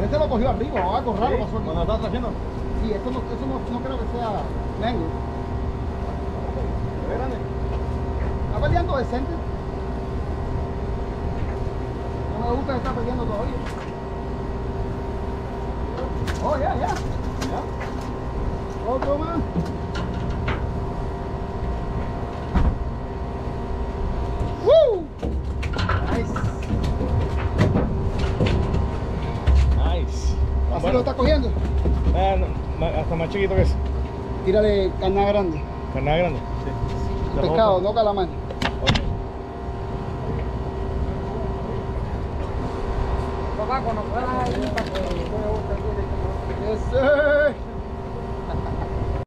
Ese lo cogió arriba, o algo raro pasó aquí. Cuando estaba trayendo. Sí, eso no creo que sea mango. ¿Es grande? Está peleando decente. No me gusta que está peleando todavía. Oh, ya. ¿Ya? Otro más. ¡Woo! Nice. Nice. Así Bueno, lo está cogiendo. hasta más chiquito que ese. Tírale carnada grande. Carnada grande. Sí. Pescado, no calamar. Ok. Papá, cuando puedas ahí para que Yes, sir.